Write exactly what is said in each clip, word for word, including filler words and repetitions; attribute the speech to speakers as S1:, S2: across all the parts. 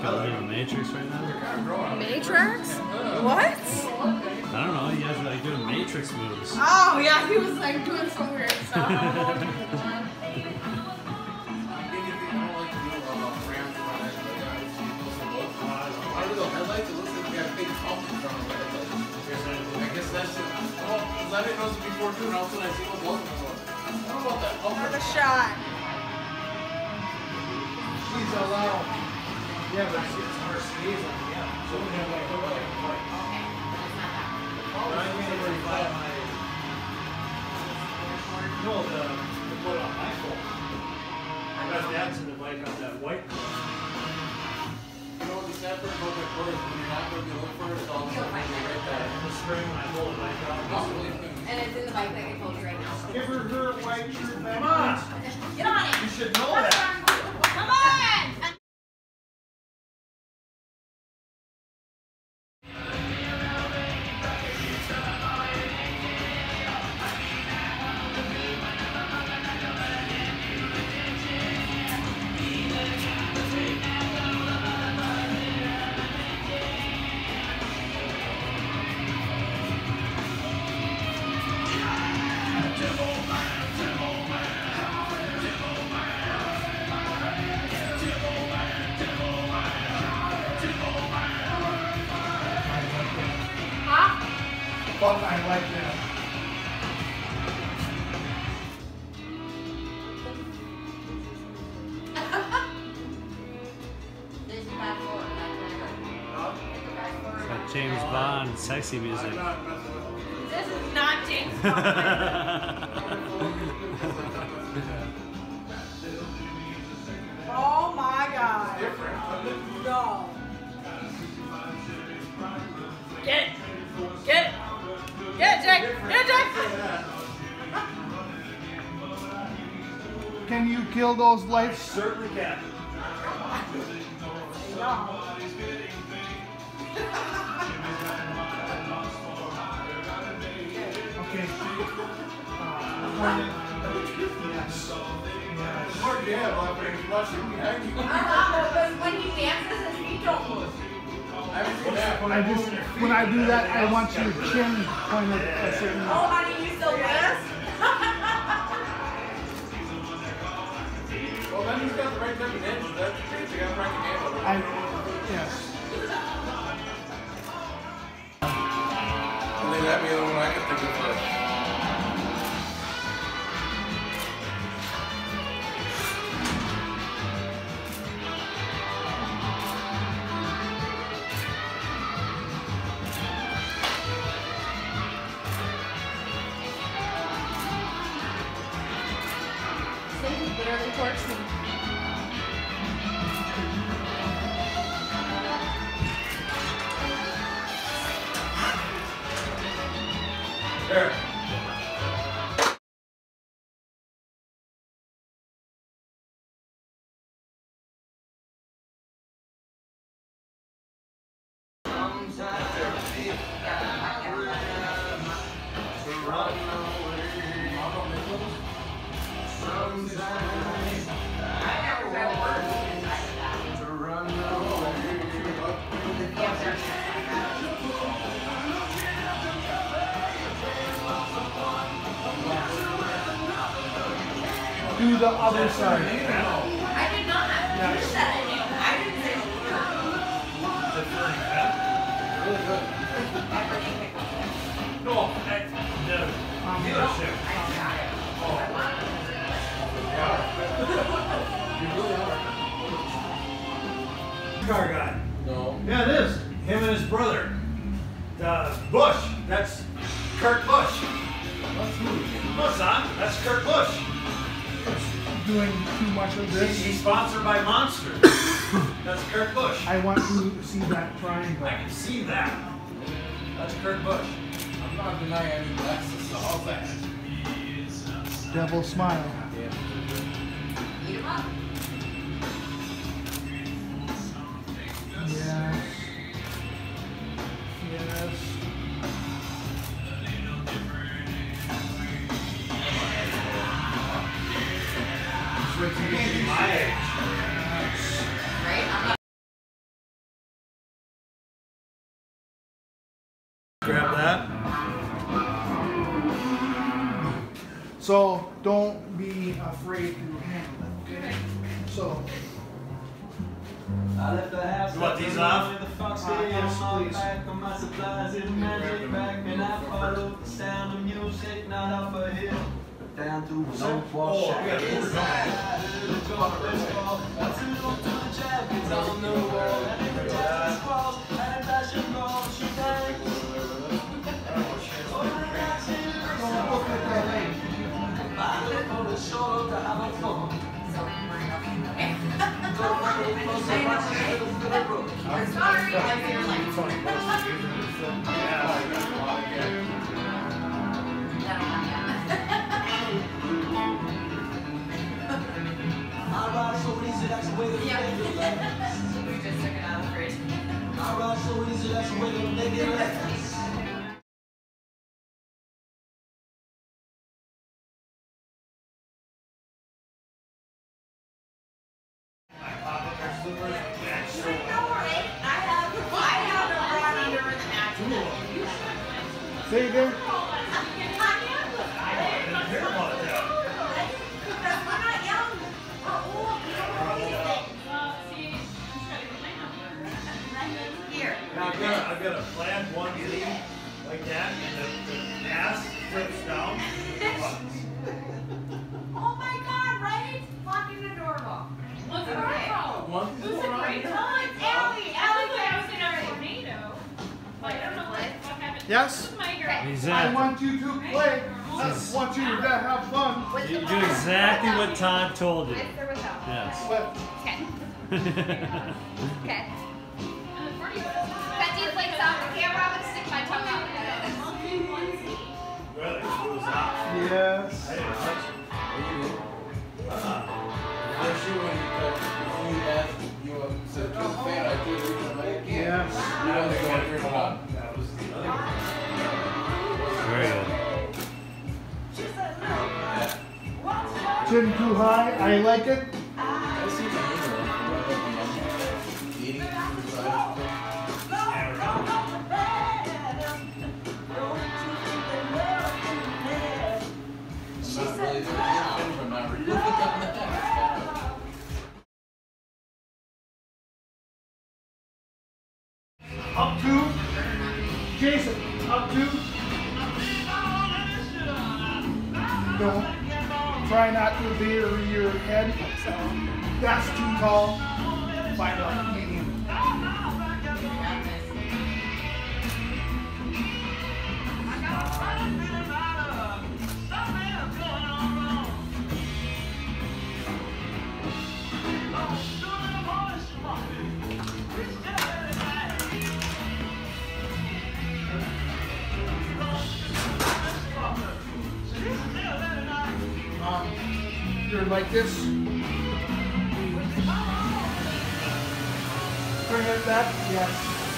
S1: I live in the Matrix right now.
S2: Matrix? What?
S1: I don't know. You guys are like doing Matrix moves.
S2: Oh yeah, he was like doing some weird stuff.
S3: I didn't notice it before too, and all of a sudden I see those both of them. What about that?
S2: Another shot.
S3: Please allow. Yeah, but it's Mercedes on the end. So we have like, like, like. I mean, where you buy my. No, the, the put on my phone. I got dad's in the bike on that white car. You know what the sad part about that car is when you're not going to look for it, it's all of a sudden right there. In the spring when I pull the bike out.
S2: And it's in the bike that I told you right now.
S3: Give her her white shirt back. Come on!
S2: Get on it!
S3: You should know that.
S2: Come on!
S3: Fuck, I like that.
S1: It's like James Bond, sexy music.
S2: This is not James Bond. Oh my god. No. Get it. Get it. Get it, Jake. Get it, Jake.
S3: Can you kill those lights? Certainly can. Okay.
S2: When he dances, his feet don't move.
S3: When I just when I do that, I want your chin pointed a certain way.
S2: Oh, honey, you still with us?
S3: Well, then he's got the right type of hinge. That's the got the right handle. I yes. And then that be the one I can think of first.
S2: Literally torched me.
S3: There. Do the other side.
S2: I did not.
S3: Yes.
S2: You said I knew. I didn't say
S3: Really good. No, I, the dealership. Oh. Yeah. You really are. Car guy. No. Yeah, it is. Him and his brother. Uh, Bush. That's Kurt Busch. That's who? No, son. That's Kurt Busch. Doing too much of this. He's sponsored by Monster. That's Kurt Busch. I want to see that triangle. I can see that. That's Kurt Busch. I'm not denying any Lexus, all that. Devil smile.
S2: Eat him up.
S3: Yes. Yes. My age.
S4: So don't be afraid to handle it, okay? So.
S5: I left the house.
S3: You want these off?
S5: The fox
S4: Uh, yes, please.
S5: back on my supplies in a magic back, and I followed the sound of music, not up a hill, but down through an old wash
S3: Oh,
S5: shack.
S3: we gotta move it
S5: Inside, I heard a doorbell call. I threw up to the jackets on the wall, and every time I squalls, and if I should call, she thanks. Oh, my gosh,
S4: Don't look at that lane.
S5: I look on the shore to have a fun.
S2: We're sorry.
S5: I ride so easy, that's the way to make it last.
S2: We just took it out of the fridge.
S5: I ride so easy, that's the way to make it last.
S4: Say again?
S3: Now I've got, a, I've got a flat one Z like that, and the, the ass flips down.
S2: Oh my god, right? Fucking adorable. What's adorable? It was a great time. Allie, Allie, I was in a tornado. Like, I don't know what happened.
S4: Yes?
S2: My girl.
S1: He's
S4: I
S1: at.
S4: want you to play. I want you to have fun.
S1: You do exactly what Todd told you.
S2: With or without?
S1: Yes.
S4: But
S2: Okay. Okay. Betty plays off the camera. I'm gonna stick my tongue out at it.
S3: Really? It was hot.
S4: yes.
S3: I didn't touch it.
S6: I'm sure when you cut, when you asked, you uh, said to the fan, I did it, I'm like, yeah.
S4: Yes.
S6: You know, they want to turn it on.
S3: That was the other
S1: Very good.
S4: Chin too high. I like it.
S6: I see the humor of it, eating it inside. I'm not really doing it, I'm not really doing that.
S4: Up two. Jason, up two. Don't. Try not to veer your head. That's too tall. Find a medium. Um, you're like this. Turn it back. Yes.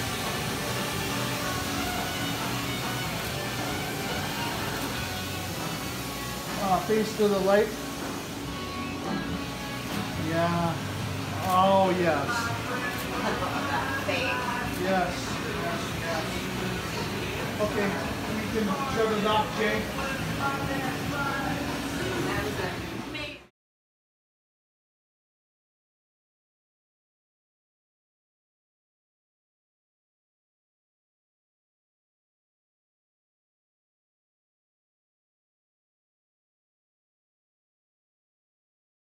S4: Uh, face to the light. Yeah. Oh yes. Yes. Yes. Yes. Okay. We can shut it off, Jay.